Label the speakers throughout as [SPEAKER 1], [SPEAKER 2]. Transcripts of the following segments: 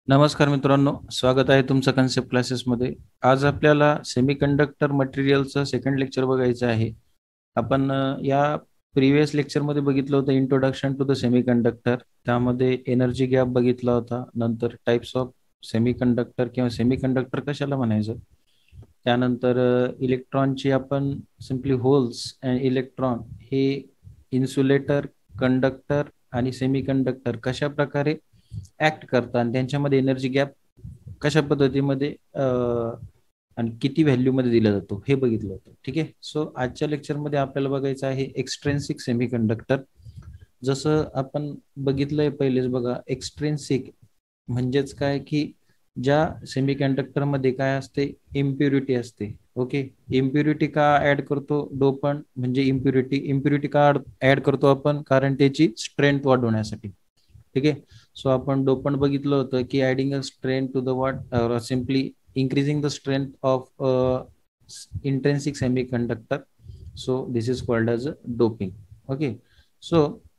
[SPEAKER 1] नमस्कार मित्रांनो, स्वागत आहे तुमचं कन्सेप्ट क्लासेसमध्ये. आज आपल्याला सेमीकंडक्टर मटेरियलचं सेकंड लेक्चर बघायचं आहे. आपण या प्रिव्हियस लेक्चरमध्ये बघितलं होतं इंट्रोडक्शन टू द सेमीकंडक्टर. त्यामध्ये एनर्जी गॅप बघितला होता, नंतर टाइप्स ऑफ सेमीकंडक्टर किंवा सेमीकंडक्टर कशाला म्हणायचं, त्यानंतर इलेक्ट्रॉनची आपण सिम्पली होल्स अँड इलेक्ट्रॉन हे इन्सुलेटर, कंडक्टर आणि सेमीकंडक्टर कशा प्रकारे ऍक्ट करतात आणि त्यांच्यामध्ये एनर्जी गॅप कशा पद्धतीमध्ये आणि किती व्हॅल्यू मध्ये दिला जातो हे बघितलं होतं. ठीक आहे. सो आजच्या लेक्चरमध्ये आपल्याला बघायचं आहे एक्सट्रेन्सिक सेमीकंडक्टर. जसं आपण बघितलंय पहिलेच बघा, एक्सट्रेन्सिक म्हणजेच काय की ज्या सेमीकंडक्टर मध्ये काय असते, इम्प्युरिटी असते. ओके, इम्प्युरिटी का ऍड करतो डोपण, म्हणजे इम्प्युरिटी का ऍड करतो आपण, कारण त्याची स्ट्रेंथ वाढवण्यासाठी. ठीक आहे. सो आपण डोपंट बघितलं होतं की adding a strength to the what, simply increasing the strength of intrinsic semiconductor. So this is called as a doping. Okay. So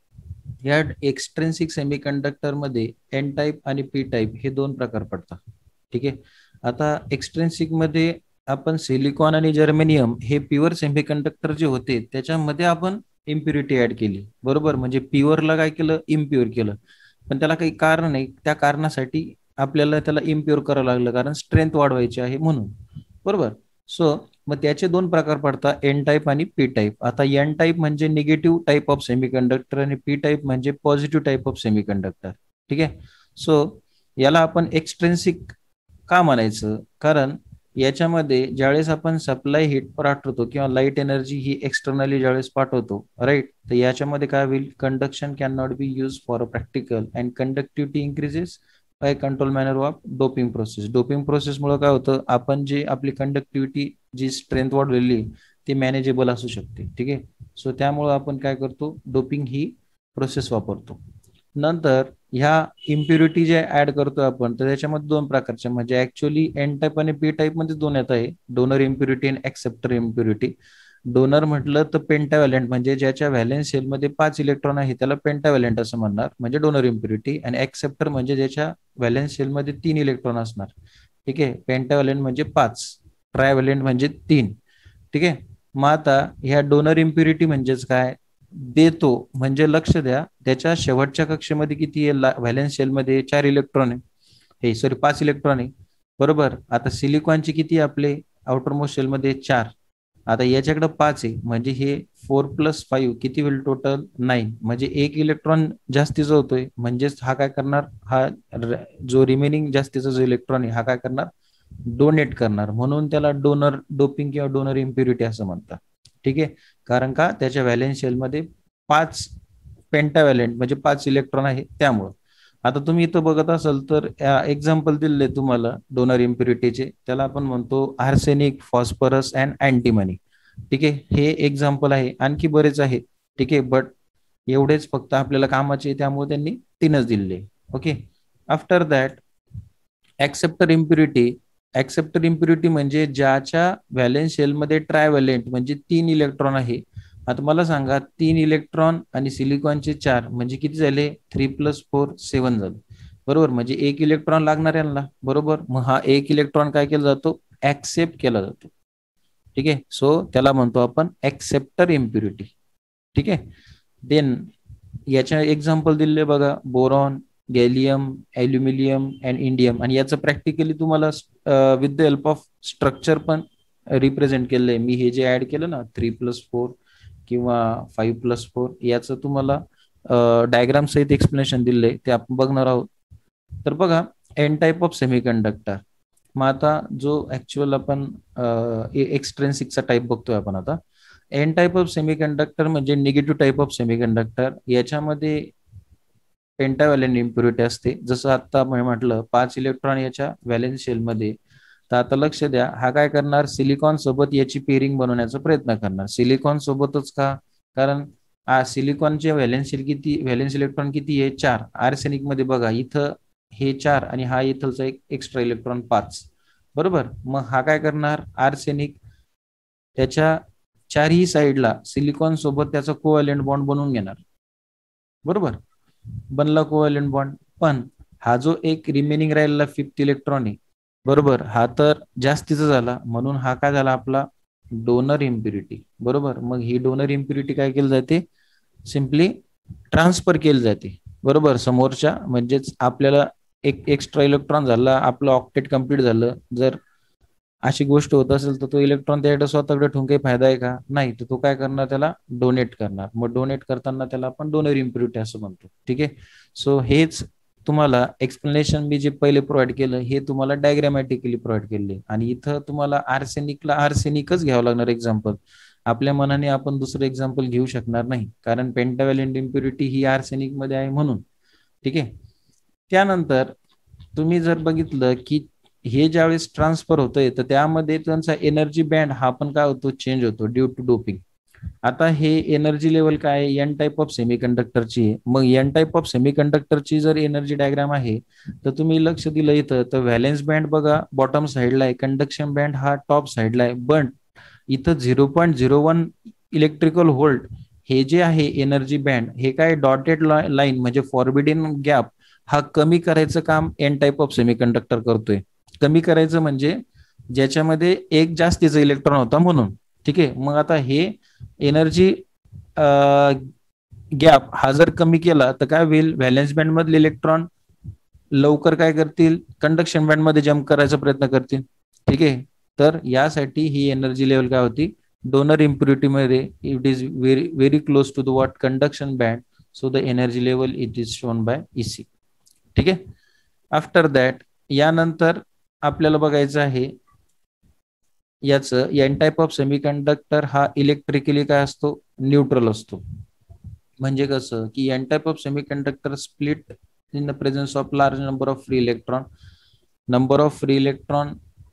[SPEAKER 1] या एक्सट्रेन्सिक सेमीकंडक्टर मध्ये एन टाईप आणि पी टाईप हे दोन प्रकार पडतात. ठीक आहे. आता एक्सट्रेन्सिक मध्ये आपण सिलिकॉन आणि जर्मेनियम हे प्युअर सेमीकंडक्टर जे होते त्याच्यामध्ये आपण इम्प्युरिटी ऍड केली, बरोबर. म्हणजे प्युअरला काय केलं, इम्प्युअर केलं. पण त्याला काही कारण आहे, त्या कारणासाठी आपल्याला त्याला इम्प्युअर करावं लागलं, कारण स्ट्रेंथ वाढवायची आहे म्हणून, बरोबर. सो मग त्याचे दोन प्रकार पडतात, एन टाईप आणि पी टाईप. आता एन टाईप म्हणजे निगेटिव्ह टाईप ऑफ सेमीकंडक्टर आणि पी टाईप म्हणजे पॉझिटिव्ह टाईप ऑफ सेमीकंडक्टर. ठीक आहे. सो याला आपण एक्सट्रेन्सिक का म्हणायचं, कारण याच्यामध्ये ज्यावेळेस आपण सप्लाय हीट पाठवतो किंवा लाईट एनर्जी ही एक्सटर्नली ज्यावेळेस पाठवतो, राईट, तर याच्यामध्ये काय होईल, conduction can not be use for a practical and conductivity increases by control manner of doping process. Doping प्रोसेसमुळे काय होतं, आपण जे आपली कंडक्टिव्हिटी जी स्ट्रेंथ वाढलेली ती मॅनेजेबल असू शकते. ठीक आहे. सो त्यामुळे आपण काय करतो, डोपिंग ही प्रोसेस वापरतो. नंतर ह्या इम्प्युरिटी जे ऍड करतो आपण, तर त्याच्यामध्ये दोन प्रकारचे, म्हणजे ऍक्च्युअली एन टाईप आणि पी टाईप मध्ये दोन येत आहे, डोनर इम्प्युरिटी आणि ऍक्सेप्टर इम्प्युरिटी. डोनर म्हटलं तर पेंटाव्हॅलेंट, म्हणजे ज्याच्या व्हॅलेन्स शेलमध्ये 5 इलेक्ट्रॉन आहे त्याला पेंटाव्हॅलेंट असं म्हणणार, म्हणजे डोनर इम्प्युरिटी. आणि ऍक्सेप्टर म्हणजे ज्याच्या व्हॅलेन्स शेलमध्ये 3 इलेक्ट्रॉन असणार. ठीक आहे. पेंटाव्हॅलेंट म्हणजे 5, ट्रायव्हॅलेंट म्हणजे 3. ठीक आहे. मग आता ह्या डोनर इम्प्युरिटी म्हणजेच काय, देतो म्हणजे लक्ष द्या, त्याच्या शेवटच्या कक्षेमध्ये किती आहे, व्हॅलेन्स शेलमध्ये 4 इलेक्ट्रॉन आहे, हे सॉरी 5 इलेक्ट्रॉन आहे, बरोबर. आता सिलिकॉनचे किती आपले आउटरमोस्ट शेलमध्ये 4. आता याच्याकडे 5 आहे, म्हणजे हे 4+5 किती होईल, टोटल 9, म्हणजे 1 इलेक्ट्रॉन जास्तीचा होतोय. म्हणजेच हा काय करणार, हा जो रिमेनिंग जास्तीचा जो इलेक्ट्रॉन आहे हा काय करणार, डोनेट करणार. म्हणून त्याला डोनर डोपिंग किंवा डोनर इम्प्युरिटी असं म्हणतात. ठीक आहे. कारण का त्याच्या व्हॅलेन्स शेलमध्ये 5 पेंटाव्हॅलेंट म्हणजे 5 इलेक्ट्रॉन आहे त्यामुळं. आता तुम्ही इथं बघत असाल तर एक्झाम्पल दिले तुम्हाला डोनर इम्प्युरिटीचे, त्याला आपण म्हणतो आर्सेनिक, फॉस्फरस अँड अँटीमनी. ठीक आहे. हे एक्झाम्पल आहे, आणखी बरेच आहे. ठीक आहे. बट एवढेच फक्त आपल्याला कामाचे, त्यामुळे त्यांनी 3च दिले. Okay. After that acceptor impurity. Acceptor impurity म्हणजे ज्याच्या व्हॅलेन्स शेलमध्ये ट्रायव्हॅलेंट म्हणजे 3 इलेक्ट्रॉन आहे. आता मला सांगा, 3 इलेक्ट्रॉन आणि सिलिकॉनचे 4 म्हणजे किती झाले, 3+4 7 झाले, बरोबर. म्हणजे 1 इलेक्ट्रॉन लागणार यांना, बरोबर. मग हा 1 इलेक्ट्रॉन काय केला जातो, ऍक्सेप्ट केला जातो. ठीक आहे. सो त्याला म्हणतो आपण ऍक्सेप्टर इम्प्युरिटी. ठीक आहे. देन याच्या एक्झाम्पल दिले बघा, boron, gallium, aluminium and indium. आणि याचं प्रॅक्टिकली तुम्हाला with the help of structure पण रिप्रेझेंट केलेलं आहे. मी हे जे ऍड केलं ना 3+4 किंवा 5+4, याचं तुम्हाला डायग्राम सहित एक्सप्लेनेशन दिलंय, ते आपण बघणार आहोत. तर बघा, एन टाईप ऑफ सेमीकंडक्टर. मग आता जो ऍक्च्युअल आपण एक्सट्रेन्सिकचा टाईप बघतोय आपण आता. एन टाईप ऑफ सेमीकंडक्टर म्हणजे निगेटिव्ह टाईप ऑफ सेमीकंडक्टर. याच्यामध्ये पेंटाव्हॅलेंट इम्प्युरिटी असते, जसं आता म्हटलं 5 इलेक्ट्रॉन याच्या व्हॅलेन्स शेलमध्ये. तर आता लक्ष द्या, हा काय करणार, सिलिकॉन सोबत याची पेरिंग बनवण्याचा प्रयत्न करणार. सिलिकॉन सोबतच का, कारण सिलिकॉनचे व्हॅलेन्स शेल किती, व्हॅलेन्स इलेक्ट्रॉन किती आहे, 4. आर्सेनिक मध्ये बघा, इथं हे 4 आणि हा इथलचा एक एक्स्ट्रा इलेक्ट्रॉन 5, बरोबर. मग हा काय करणार, आर्सेनिक त्याच्या चारही साईडला सिलिकॉन सोबत त्याचा कोव्हॅलेंट बॉन्ड बनवून घेणार, बरोबर. बनला कोव्हॅलेंट बॉन्ड. पण हा जो एक रिमेनिंग राहिलेला 5th इलेक्ट्रॉन आहे, बरोबर, हा तर जास्तीचा झाला, म्हणून हा काय झाला आपला डोनर इम्प्युरिटी. बरोबर, मग ही डोनर इम्प्युरिटी काय केली जाते, सिम्पली ट्रान्सफर केली जाते. बरोबर, समोरच्या म्हणजेच आपल्याला एक एक्स्ट्रा इलेक्ट्रॉन झाला, आपलं ऑक्टेट कम्प्लीट झालं. जर अशी गोष्ट होत असेल तर तो इलेक्ट्रॉन त्याकडे स्वतःकडे ठेवून काही फायदा आहे का, नाही. तर तो काय करणार, त्याला डोनेट करणार. मग डोनेट करताना त्याला आपण डोनर इम्प्युरिटी असं म्हणतो. ठीक आहे. सो हेच तुम्हाला एक्सप्लेनेशन मी जे पहिले प्रोव्हाइड केलं हे तुम्हाला डायग्रॅमॅटिकली प्रोव्हाइड केले. आणि इथं तुम्हाला आर्सेनिकला आर्सेनिकच घ्यावं लागणार एक्झाम्पल. आपल्या मनाने आपण दुसरं एक्झाम्पल घेऊ शकणार नाही, कारण पेंटाव्हॅलेंट इम्प्युरिटी ही आर्सेनिक मध्ये आहे म्हणून. ठीक आहे. त्यानंतर तुम्ही जर बघितलं की हे ज्यावेळेस ट्रान्सफर होतंय तर त्यामध्ये त्यांचा एनर्जी बँड हा पण काय होतो, चेंज होतो ड्यू टू डोपिंग. आता हे एनर्जी लेवल काय आहे, एन टाईप ऑफ सेमीकंडक्टरची आहे. मग एन टाईप ऑफ सेमीकंडक्टरची जर एनर्जी डायग्राम आहे तर तुम्ही लक्ष दिलं इथं तर व्हॅलेन्स बँड बघा बॉटम साईडला आहे, कंडक्शन बँड हा टॉप साईडला आहे. पण इथं 0.01 इलेक्ट्रिकल व्होल्ट हे जे आहे एनर्जी बँड, हे काय डॉटेड लाईन म्हणजे फॉरबिडन गॅप हा कमी करायचं काम एन टाईप ऑफ सेमीकंडक्टर करतोय. कमी करायचं म्हणजे ज्याच्यामध्ये एक जास्तीचा इलेक्ट्रॉन होता म्हणून. ठीक आहे. मग आता हे एनर्जी गॅप हा जर कमी केला तर काय होईल, व्हॅलेन्स बँड मधले इलेक्ट्रॉन लवकर काय करतील, कंडक्शन बँड मध्ये जम्प करायचा प्रयत्न करतील. ठीक आहे. तर यासाठी ही एनर्जी लेवल काय होती, डोनर इम्प्युरिटी मध्ये it is very very close to the what conduction band. So the energy level it is shown by EC. ठीक आहे. आफ्टर दॅट यानंतर आपल्याला बघायचं आहे याचं एन टाईप ऑफ सेमीकंडक्टर हा इलेक्ट्रिकली काय असतो, न्यूट्रल असतो. म्हणजे कसं की N type of semiconductor split in the presence of large number of free electron. Number of free electron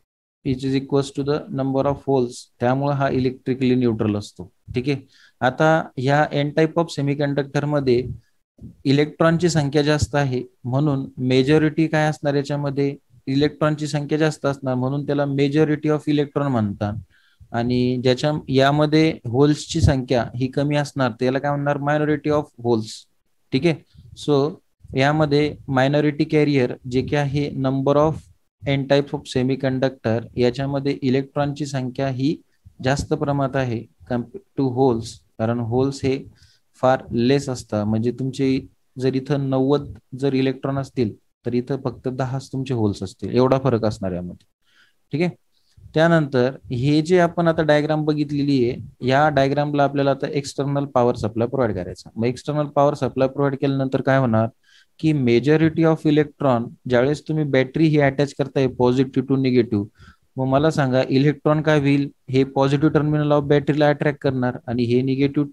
[SPEAKER 1] is equals to the number of holes, त्यामुळे हा electrically neutral असतो. ठीक आहे. आता ह्या एन टाईप ऑफ सेमीकंडक्टर मध्ये इलेक्ट्रॉनची संख्या जास्त आहे म्हणून मेजॉरिटी काय असणार, याच्यामध्ये इलेक्ट्रॉनची संख्या जास्त असणार म्हणून त्याला मेजॉरिटी ऑफ इलेक्ट्रॉन म्हणतात. आणि ज्याच्या यामध्ये होल्सची संख्या ही कमी असणार त्याला काय म्हणणार, मायनॉरिटी ऑफ होल्स. ठीक आहे. सो यामध्ये मायनॉरिटी कॅरियर जे की आहे number of N type of semiconductor, याच्यामध्ये इलेक्ट्रॉनची संख्या ही जास्त प्रमाणात आहे कम्पेअर टू होल्स, कारण होल्स हे फार लेस असतात. म्हणजे तुमचे जर इथं 90 जर इलेक्ट्रॉन असतील तर इथं फक्त 10 तुमचे होल्स असतील, एवढा फरक असणार यामध्ये. ठीक आहे. त्यानंतर हे जे आपण आता डायग्राम बघितलेली आहे, या डायग्रामला आपल्याला आता एक्सटर्नल पॉवर सप्लाय प्रोव्हाइड करायचा. मग एक्सटर्नल पॉवर सप्लाय प्रोव्हाइड केल्यानंतर काय होणार की मेजॉरिटी ऑफ इलेक्ट्रॉन ज्यावेळेस तुम्ही बॅटरी ही अटॅच करताय पॉझिटिव्ह टू निगेटिव्ह, मग मला सांगा इलेक्ट्रॉन काय होईल, हे पॉझिटिव्ह टर्मिनल ऑफ बॅटरीला अट्रॅक्ट करणार आणि हे निगेटिव्ह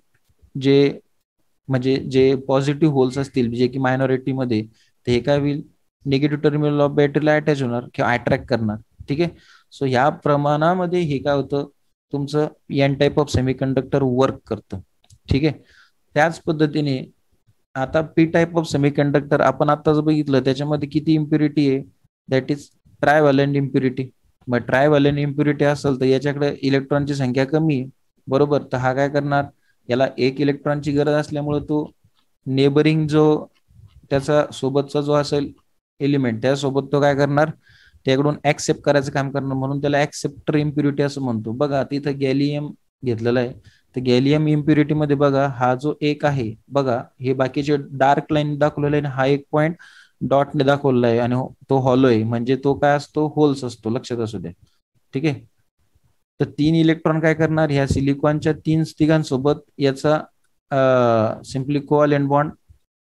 [SPEAKER 1] जे म्हणजे जे पॉझिटिव्ह होल्स असतील जे की मायनॉरिटी मध्ये, ते हे काय होईल, निगेटिव्ह टर्मिनल ऑफ बॅटरीला अटॅच होणार किंवा अट्रॅक्ट करणार. ठीक आहे. सो ह्या प्रमाणामध्ये हे काय होतं, तुमचं N type of semiconductor work करतं. ठीक आहे. त्याच पद्धतीने आता पी टाईप ऑफ सेमीकंडक्टर आपण आताच बघितलं, त्याच्यामध्ये किती इम्प्युरिटी आहे, दॅट इज ट्रायव्हॅलेंट इम्प्युरिटी. मग ट्रायव्हॅलेंट इम्प्युरिटी असेल तर याच्याकडे इलेक्ट्रॉनची संख्या कमी आहे. बरोबर, तर हा काय करणार, याला एक इलेक्ट्रॉनची गरज असल्यामुळे तो नेबरिंग जो त्याचा सोबतचा जो असेल एलिमेंट त्यासोबत तो काय करणार, त्याकडून ऍक्सेप्ट करायचं काम करणार, म्हणून त्याला ऍक्सेप्टर इम्प्युरिटी असं म्हणतो. बघा तिथं गॅलियम घेतलेला आहे, तर गॅलियम इम्प्युरिटी मध्ये बघा हा जो एक आहे, बघा हे बाकीचे डार्क लाईन दाखवलेला आहे, हा एक पॉइंट डॉटने दाखवलेला आहे आणि तो हॉलो आहे, म्हणजे तो काय असतो, होल्स असतो, लक्षात असू द्या. ठीक आहे. तर 3 इलेक्ट्रॉन काय करणार, ह्या सिलिकॉनच्या 3 स्थिगांसोबत याचा सिम्पली कोव्हॅलेंट बॉन्ड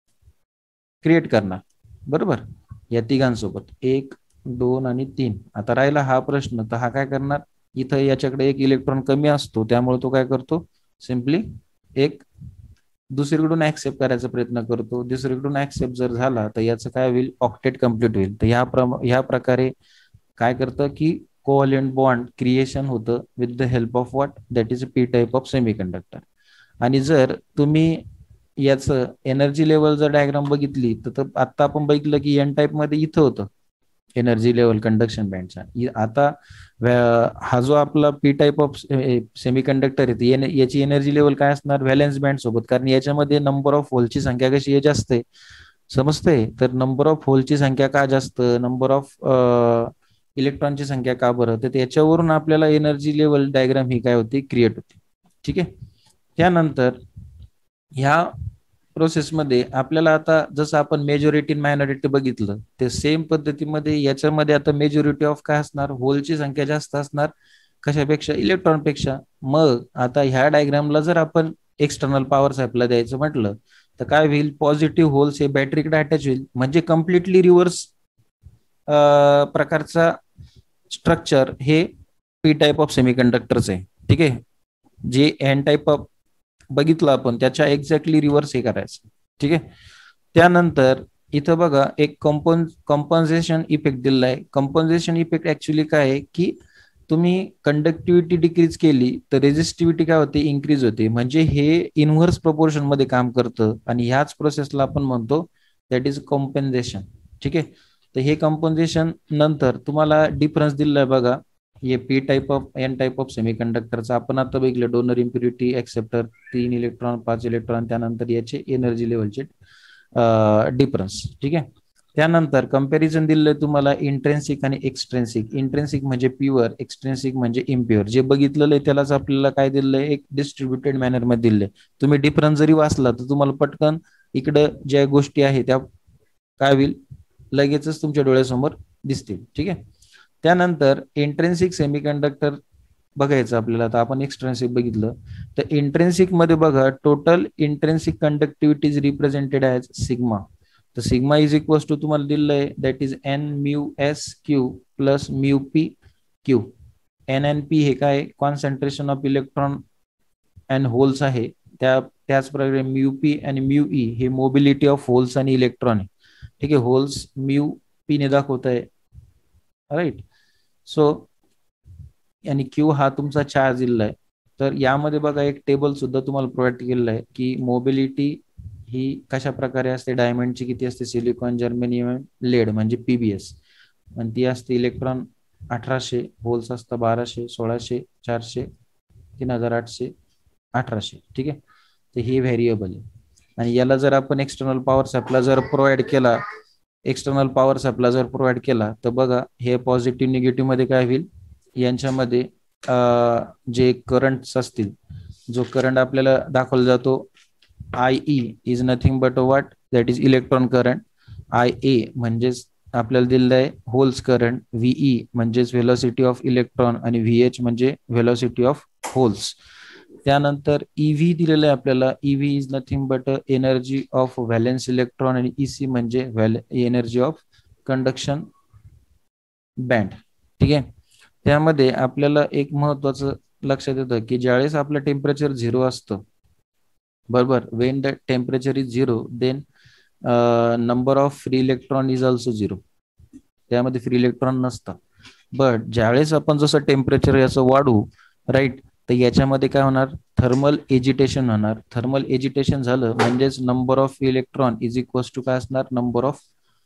[SPEAKER 1] क्रिएट करणार. बरोबर, या तिघांसोबत 1, 2 आणि 3. आता राहिला हा प्रश्न, तर हा काय करणार, इथं याच्याकडे एक इलेक्ट्रॉन कमी असतो त्यामुळे तो काय करतो, सिम्पली एक दुसरीकडून ऍक्सेप्ट करायचा प्रयत्न करतो. दुसरीकडून ऍक्सेप्ट जर झाला तर याचं काय होईल, ऑक्टेट कम्प्लीट होईल. तर ह्या प्रकारे काय करतं की कोव्हॅलेंट बॉन्ड क्रिएशन होतं with the help of what, that is P type of semiconductor. आणि जर तुम्ही याचं एनर्जी लेवल जर डायग्राम बघितली तर आता आपण बघितलं की एन टाईप मध्ये इथं होतं एनर्जी लेवल कंडक्शन बँडचा. आता हा जो आपला पी टाईप ऑफ सेमीकंडक्टर आहे याची एनर्जी लेवल काय असणार, व्हॅलेन्स बँड सोबत, कारण याच्यामध्ये नंबर ऑफ होलची संख्या कशी आहे, जास्त आहे. समजतंय? तर नंबर ऑफ होलची संख्या का जास्त, नंबर ऑफ इलेक्ट्रॉनची संख्या का बरं, तर त्याच्यावरून आपल्याला एनर्जी लेवल डायग्राम ही काय होती, क्रिएट होते. ठीक आहे. त्यानंतर ह्या प्रोसेसमध्ये आपल्याला आता जसं आपण मेजॉरिटी मायनॉरिटी बघितलं, ते सेम पद्धतीमध्ये याच्यामध्ये आता मेजॉरिटी ऑफ काय असणार, होलची संख्या जास्त असणार कशापेक्षा, इलेक्ट्रॉनपेक्षा. मग आता ह्या डायग्रामला जर आपण एक्सटर्नल पॉवर सप्लाय द्यायचं म्हटलं तर काय होईल, पॉझिटिव्ह होल्स हे बॅटरीकडे अटॅच होईल, म्हणजे कम्प्लिटली रिव्हर्स प्रकारचा स्ट्रक्चर हे पी टाईप ऑफ सेमीकंडक्टरच आहे. ठीक आहे. जे एन टाईप ऑफ बघितलं आपण त्याच्या एक्झॅक्टली रिव्हर्स हे करायचं. ठीक आहे. त्यानंतर इथं बघा एक कंपन्सेशन इफेक्ट दिलेला आहे. कंपन्सेशन इफेक्ट ऍक्च्युली काय आहे की तुम्ही कंडक्टिव्हिटी डिक्रीज केली तर रेझिस्टिव्हिटी काय होते, इन्क्रीज होते, म्हणजे हे इनव्हर्स प्रोपोर्शन मध्ये काम करतं आणि ह्याच प्रोसेसला आपण म्हणतो दॅट इज कॉम्पेन्सेशन. ठीक आहे. तर हे कॉम्पेन्सेशन नंतर तुम्हाला डिफरन्स दिलेला आहे बघा, हे P type of N type of सेमीकंडक्टरचा आपण आता बघितलं, donor impurity acceptor 3 electron 5 electron, त्यानंतर याचे एनर्जी लेवलचे डिफरन्स. ठीक आहे. त्यानंतर कंपॅरिझन दिलेलं आहे तुम्हाला इंट्रेन्सिक आणि एक्सट्रेन्सिक. इंट्रेन्सिक म्हणजे प्युअर, एक्सट्रेन्सिक म्हणजे इम्प्युअर. जे बघितलेलं आहे त्यालाच आपल्याला काय दिलेलं आहे, एक डिस्ट्रीब्युटेड मॅनर मध्ये दिले. तुम्ही डिफरन्स जरी वाचला तर तुम्हाला पटकन इकडं ज्या गोष्टी आहेत त्या काय होईल, लगेचच तुमच्या डोळ्यासमोर दिसतील. ठीक आहे. त्यानंतर इंट्रेन्सिक सेमीकंडक्टर बघायचं आपल्याला. आता आपण एक्सट्रेन्सिक बघितलं, तर इंट्रेन्सिक मध्ये बघा total intrinsic conductivity is represented as sigma. तर सिग्मा इज इक्वल टू तुम्हाला दिलेलं आहे that is N mu S Q plus mu P Q. N N P हे काय, concentration of electron and holes आहे. त्याचप्रकारे म्यू पी आणि mu E हे मोबिलिटी ऑफ होल्स आणि इलेक्ट्रॉन आहे. ठीक आहे. होल्स म्यू पी ने दाखवत आहे, राईट. सो आणि क्यू हा तुमचा चार्ज दिलेला आहे. तर यामध्ये बघा एक टेबल सुद्धा तुम्हाला प्रोव्हाइड केलेलं आहे की मोबिलिटी ही कशा प्रकारे असते, डायमंडची किती असते, सिलिकॉन, जर्मेनियम, लेड म्हणजे पीबीएस, आणि ती असते इलेक्ट्रॉन 1800, होल्स असतं 1200, 1600, 400, 3800, 1800. ठीक आहे. तर हे व्हेरिएबल आहे. आणि याला जर आपण एक्सटर्नल पॉवर सप्लाय जर प्रोव्हाइड केला, तर बघा हे पॉझिटिव्ह निगेटिव्ह मध्ये काय होईल, यांच्यामध्ये जे करंट्स असतील, जो करंट आपल्याला दाखवला जातो I E is nothing but what, that is electron current. I A म्हणजेच आपल्याला दिलेलं आहे होल्स करंट, व्हीई म्हणजेच व्हेलॉसिटी ऑफ इलेक्ट्रॉन आणि व्हीएच म्हणजे व्हेलॉसिटी ऑफ होल्स. त्यानंतर ईव्ही दिलेलं आहे आपल्याला. EV is nothing but energy of valence electron आणि ईसी म्हणजे एनर्जी ऑफ कंडक्शन बँड. ठीक आहे. त्यामध्ये आपल्याला एक महत्वाचं लक्षात येतं की ज्यावेळेस आपलं टेम्परेचर 0 असतं, बरोबर, when the temperature is 0 then number of free electron is also 0. त्यामध्ये फ्री इलेक्ट्रॉन नसतं. बट ज्यावेळेस आपण जसं टेम्परेचर याचं वाढवू, राईट, तर याच्यामध्ये काय होणार, थर्मल एजिटेशन होणार. थर्मल एजिटेशन झालं म्हणजेच number of electron is equal to काय असणार, number of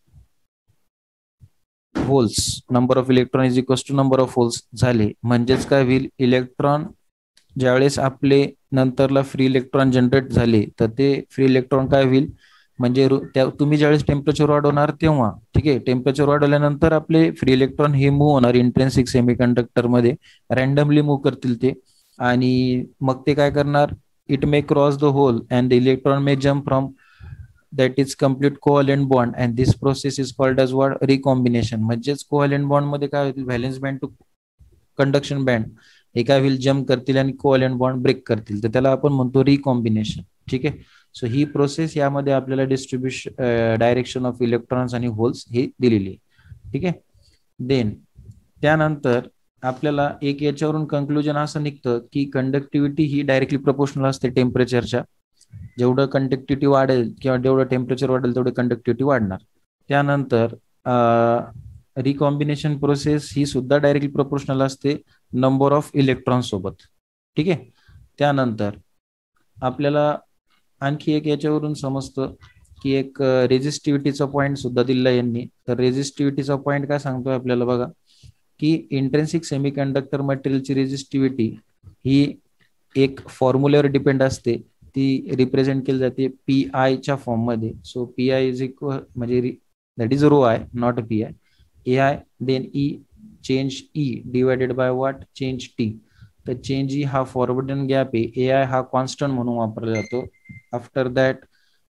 [SPEAKER 1] holes. Number of electron is equal to number of holes झाले म्हणजेच काय होईल, इलेक्ट्रॉन ज्यावेळेस आपले नंतरला फ्री इलेक्ट्रॉन जनरेट झाले तर ते फ्री इलेक्ट्रॉन काय होईल, म्हणजे तुम्ही ज्यावेळेस टेम्परेचर वाढवणार तेव्हा, ठीक आहे, टेम्परेचर वाढवल्यानंतर आपले फ्री इलेक्ट्रॉन हे मूव्ह होणार इंट्रेन्सिक सेमीकंडक्टर मध्ये, रॅन्डमली मूव्ह करतील ते. आणि मग ते काय करणार, it may cross the hole and the electron may jump from that is complete covalent bond and this process is called as what, recombination. म्हणजेच कोव्हॅलेंट बॉन्ड मध्ये काय होईल, valence band to conduction band हे काय होईल, jump करतील आणि covalent bond break करतील, तर त्याला आपण म्हणतो रिकॉम्बिनेशन. ठीक आहे. सो ही प्रोसेस यामध्ये आपल्याला डिस्ट्रीब्युशन डायरेक्शन ऑफ इलेक्ट्रॉन्स आणि होल्स ही दिलेली आहे. ठीक आहे. देन त्यानंतर आपल्याला एक याच्यावरून कंक्लुजन असं निघतं की कंडक्टिव्हिटी ही डायरेक्टली प्रपोर्शनल असते टेम्परेचरच्या. जेवढं कंडक्टिव्हिटी वाढेल किंवा जेवढं टेम्परेचर वाढेल तेवढं कंडक्टिव्हिटी वाढणार. त्यानंतर रिकॉम्बिनेशन प्रोसेस ही सुद्धा डायरेक्टली प्रोपोर्शनल असते नंबर ऑफ इलेक्ट्रॉन सोबत. ठीक आहे. त्यानंतर आपल्याला आणखी एक याच्यावरून समजतं की एक रेझिस्टिव्हिटीचा पॉईंट सुद्धा दिला यांनी. तर रेझिस्टिव्हिटीचा पॉईंट काय सांगतोय आपल्याला बघा, की इंट्रेन्सिक सेमीकंडक्टर मटेरियलची रेझिस्टिव्हिटी ही एक फॉर्म्युल्यावर डिपेंड असते ती रिप्रेझेंट केली जाते पी आयच्या फॉर्ममध्ये. So P I is equal म्हणजे that is rho I naught P I. A I then E change E divided by what change T. तर चेंज ई हा फॉरवर्डन गॅप आहे, ए आय हा कॉन्स्टंट म्हणून वापरला जातो. आफ्टर दॅट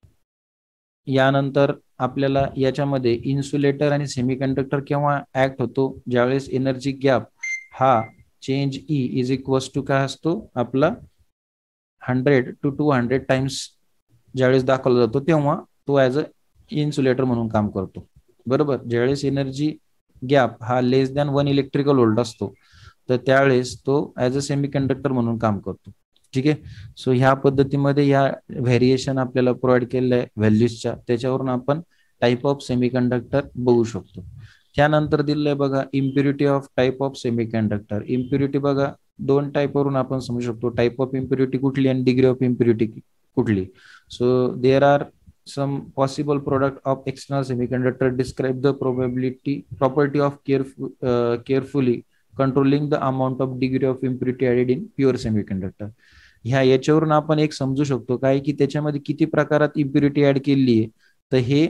[SPEAKER 1] यानंतर आपल्याला याच्यामध्ये इन्सुलेटर आणि सेमीकंडक्टर केव्हा ऍक्ट होतो, ज्यावेळेस एनर्जी गॅप हा change E is equals to काय असतो आपला 100 to 200 टाइम्स ज्यावेळेस दाखवला जातो तेव्हा तो ऍज अ इन्सुलेटर म्हणून काम करतो. बरोबर. ज्यावेळेस एनर्जी गॅप हा लेस दॅन 1 इलेक्ट्रिकल व्होल्ट असतो तर त्यावेळेस तो ऍज अ सेमीकंडक्टर म्हणून काम करतो. ठीक आहे. सो ह्या पद्धतीमध्ये या व्हेरिएशन आपल्याला प्रोव्हाइड केलेल्या आहे व्हॅल्यूजच्या, त्याच्यावरून आपण टाईप ऑफ सेमीकंडक्टर बघू शकतो. त्यानंतर दिलेलं आहे बघा impurity of type of semiconductor. Impurity बघा दोन टाईपवरून आपण समजू शकतो, टाईप ऑफ इम्प्युरिटी कुठली आणि डिग्री ऑफ इम्प्युरिटी कुठली. So there are some possible product of external semiconductor describe the property of carefully controlling the amount of degree of impurity added in pure semiconductor. याच्यावरून आपण एक समजू शकतो काय की त्याच्यामध्ये किती प्रकारात इम्प्युरिटी ऍड केलेली आहे. तर हे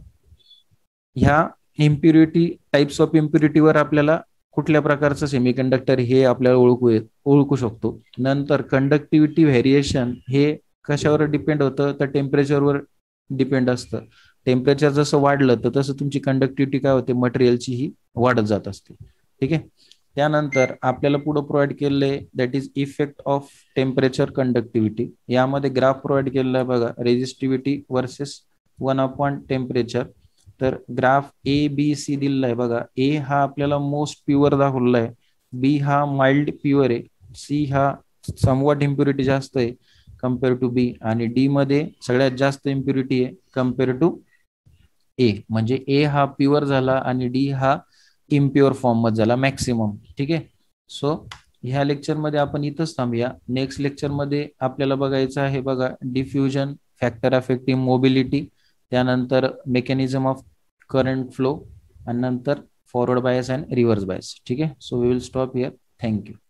[SPEAKER 1] ह्या इम्प्युरिटी टाइप्स ऑफ इम्प्युरिटीवर आपल्याला कुठल्या प्रकारचं सेमीकंडक्टर हे आपल्याला ओळखू शकतो. नंतर कंडक्टिव्हिटी व्हेरिएशन हे कशावर डिपेंड होतं, तर टेम्परेचरवर डिपेंड असतं. टेम्परेचर जसं वाढलं तर तसं तुमची कंडक्टिव्हिटी काय होते, मटेरियलची ही वाढत जात असते. ठीक आहे. त्यानंतर आपल्याला पुढे प्रोव्हाइड केलेलं आहे that is effect of temperature conductivity. यामध्ये ग्राफ प्रोव्हाइड केलेला आहे बघा, रेजिस्टिव्हिटी वर्सेस 1 टेम्परेचर. तर ग्राफ ए बी सी दिलेला आहे बघा. ए हा आपल्याला मोस्ट प्युअर दाखवलेला आहे, बी हा माइल्ड प्युअर आहे, सी हा समवॉट इम्प्युरिटी जास्त आहे कम्पेअर टू बी, आणि डी मध्ये सगळ्यात जास्त इम्प्युरिटी आहे कम्पेअर टू ए. म्हणजे ए हा प्युअर झाला आणि डी हा इम्प्युअर फॉर्म मध्ये झाला मॅक्सिमम. ठीक आहे. सो ह्या लेक्चरमध्ये आपण इथंच थांबूया. नेक्स्ट लेक्चरमध्ये आपल्याला बघायचं आहे बघा डिफ्युजन, फॅक्टर अफेक्टिंग मोबिलिटी, त्यानंतर मेकॅनिझम ऑफ करंट फ्लो, आणि नंतर forward bias and reverse bias. ठीक आहे. So we will stop here. Thank you.